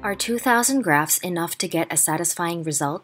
Are 2,000 grafts enough to get a satisfying result?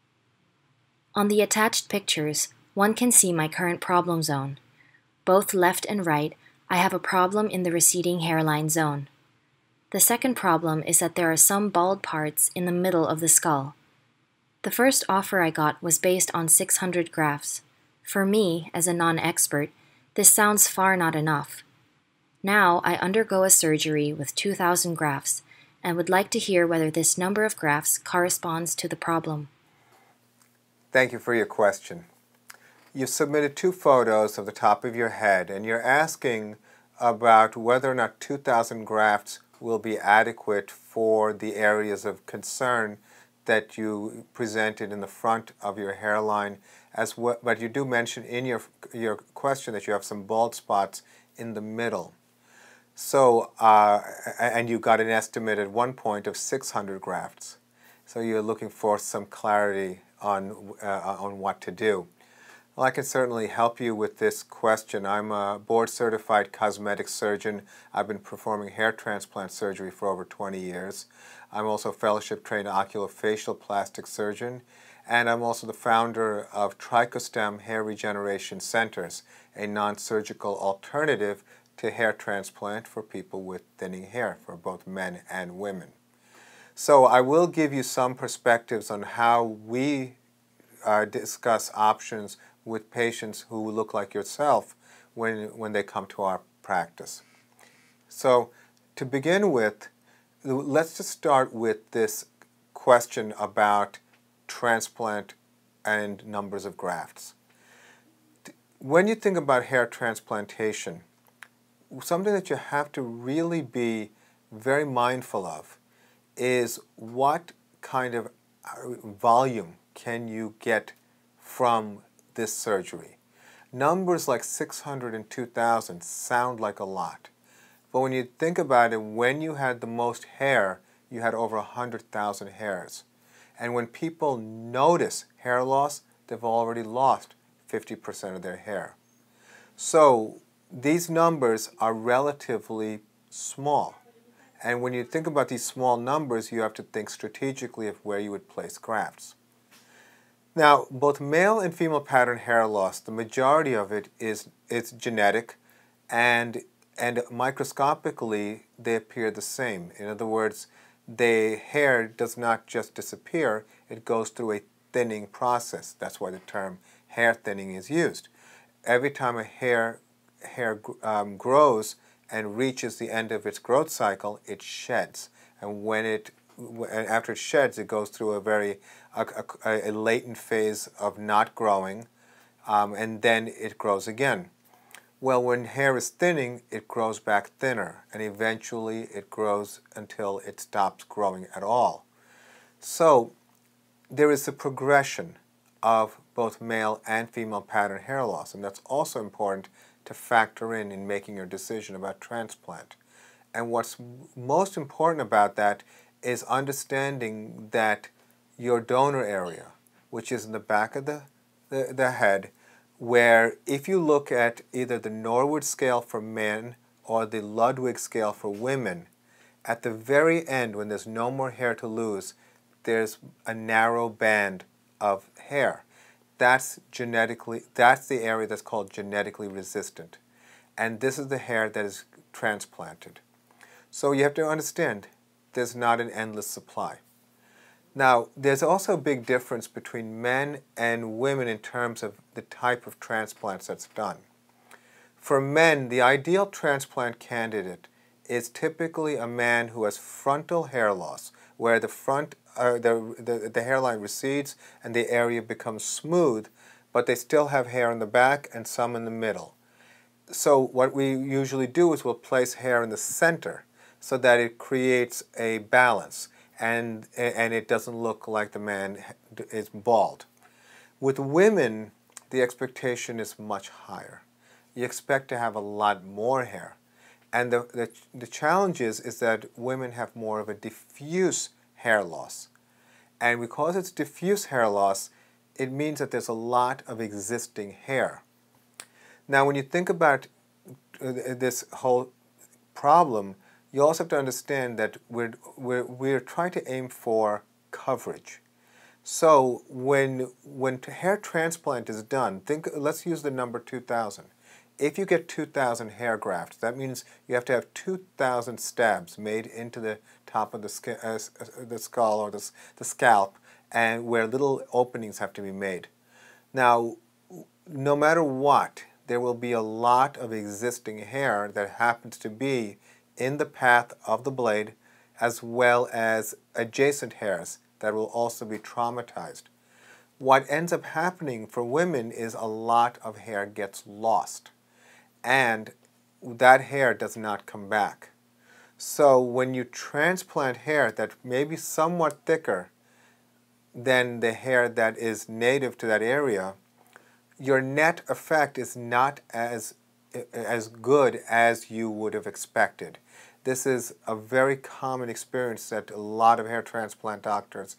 On the attached pictures, one can see my current problem zone. Both left and right, I have a problem in the receding hairline zone. The second problem is that there are some bald parts in the middle of the skull. The first offer I got was based on 600 grafts. For me, as a non-expert, this sounds far not enough. Now I undergo a surgery with 2,000 grafts and would like to hear whether this number of grafts corresponds to the problem. Thank you for your question. You submitted 2 photos of the top of your head, and you're asking about whether or not 2,000 grafts will be adequate for the areas of concern that you presented in the front of your hairline, but you do mention in your question that you have some bald spots in the middle. So, and you got an estimate at one point of 600 grafts. So you're looking for some clarity on what to do. Well, I can certainly help you with this question. I'm a board-certified cosmetic surgeon. I've been performing hair transplant surgery for over 20 years. I'm also a fellowship-trained oculofacial plastic surgeon, and I'm also the founder of Tricostem Hair Regeneration Centers, a non-surgical alternative to hair transplant for people with thinning hair, for both men and women. So I will give you some perspectives on how we discuss options with patients who look like yourself when they come to our practice. So to begin with, let's just start with this question about transplant and numbers of grafts. When you think about hair transplantation, something that you have to really be very mindful of is what kind of volume can you get from this surgery. Numbers like 600 and 2,000 sound like a lot, but when you think about it, when you had the most hair, you had over 100,000 hairs. And when people notice hair loss, they've already lost 50% of their hair. So these numbers are relatively small. And when you think about these small numbers, you have to think strategically of where you would place grafts. Now, both male and female pattern hair loss, the majority of it it's genetic, and microscopically they appear the same. In other words, the hair does not just disappear, it goes through a thinning process. That's why the term hair thinning is used. Every time a hair grows and reaches the end of its growth cycle, it sheds. And after it sheds, it goes through a latent phase of not growing, and then it grows again. Well, when hair is thinning, it grows back thinner, and eventually it grows until it stops growing at all. So there is a progression of both male and female pattern hair loss, and that's also important to factor in making your decision about transplant. And what's most important about that is understanding that your donor area, which is in the back of the head, where if you look at either the Norwood scale for men or the Ludwig scale for women, at the very end, when there's no more hair to lose, there's a narrow band of hair. That's the area that's called genetically resistant. And this is the hair that is transplanted. So you have to understand, there's not an endless supply. Now, there's also a big difference between men and women in terms of the type of transplants that's done. For men, the ideal transplant candidate is typically a man who has frontal hair loss, where the hairline recedes and the area becomes smooth, but they still have hair in the back and some in the middle. So what we usually do is we'll place hair in the center so that it creates a balance and it doesn't look like the man is bald. With women, the expectation is much higher. You expect to have a lot more hair. And the challenge is that women have more of a diffuse hair loss. And because it's diffuse hair loss, it means that there's a lot of existing hair. Now, when you think about this whole problem, you also have to understand that we're trying to aim for coverage. So when hair transplant is done, let's use the number 2,000. If you get 2,000 hair grafts, that means you have to have 2,000 stabs made into the top of the skull or the scalp, and where little openings have to be made. Now, no matter what, there will be a lot of existing hair that happens to be in the path of the blade, as well as adjacent hairs that will also be traumatized. What ends up happening for women is a lot of hair gets lost, and that hair does not come back. So when you transplant hair that may be somewhat thicker than the hair that is native to that area, your net effect is not as good as you would have expected. This is a very common experience that a lot of hair transplant doctors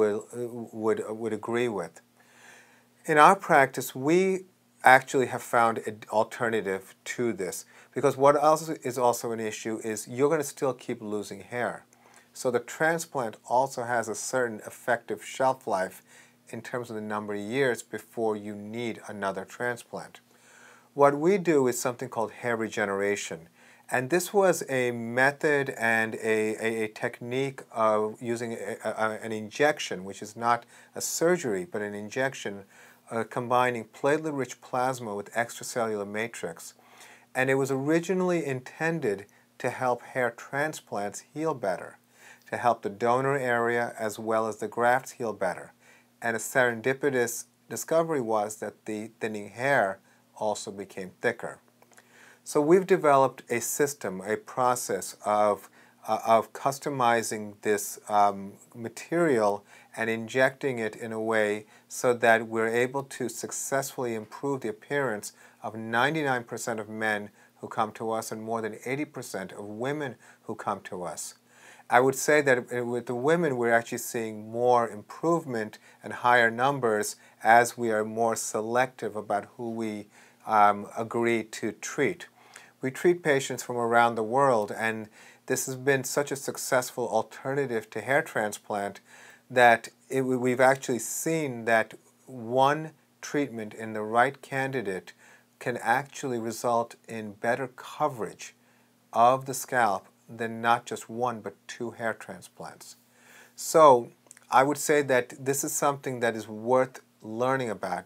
would agree with. In our practice, we actually have found an alternative to this, because what else is also an issue is you're going to still keep losing hair. So the transplant also has a certain effective shelf life in terms of the number of years before you need another transplant. What we do is something called hair regeneration. And this was a method and a technique of using an injection, which is not a surgery, but an injection combining platelet-rich plasma with extracellular matrix. And it was originally intended to help hair transplants heal better, to help the donor area as well as the grafts heal better. And a serendipitous discovery was that the thinning hair also became thicker. So we've developed a system, a process of customizing this material and injecting it in a way so that we're able to successfully improve the appearance of 99% of men who come to us and more than 80% of women who come to us. I would say that with the women, we're actually seeing more improvement and higher numbers as we are more selective about who we agree to treat. We treat patients from around the world, and this has been such a successful alternative to hair transplant that we've actually seen that one treatment in the right candidate can actually result in better coverage of the scalp than not just one but two hair transplants. So I would say that this is something that is worth learning about,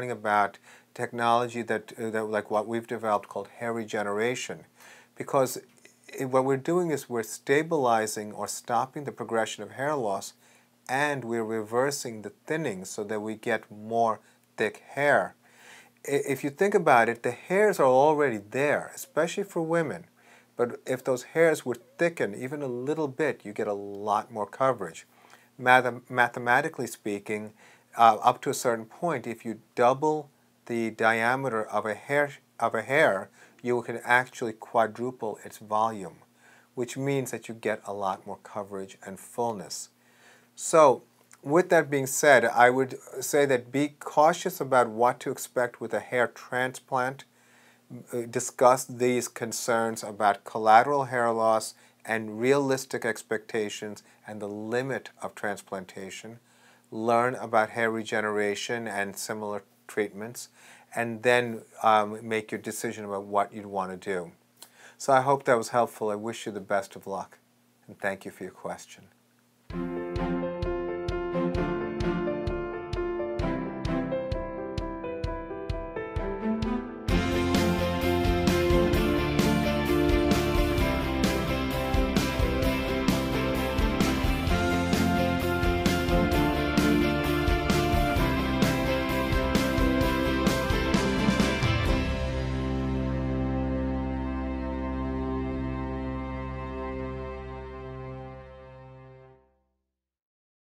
technology that like what we've developed called hair regeneration, because what we're doing is we're stabilizing or stopping the progression of hair loss, and we're reversing the thinning so that we get more thick hair. If you think about it, the hairs are already there, especially for women. But if those hairs were thickened even a little bit, you get a lot more coverage. Mathematically speaking, up to a certain point, if you double the diameter of a hair, you can actually quadruple its volume, which means that you get a lot more coverage and fullness. So, with that being said, I would say that be cautious about what to expect with a hair transplant. Discuss these concerns about collateral hair loss and realistic expectations and the limit of transplantation. Learn about hair regeneration and similar treatments, and then make your decision about what you'd want to do. So I hope that was helpful. I wish you the best of luck, and thank you for your question.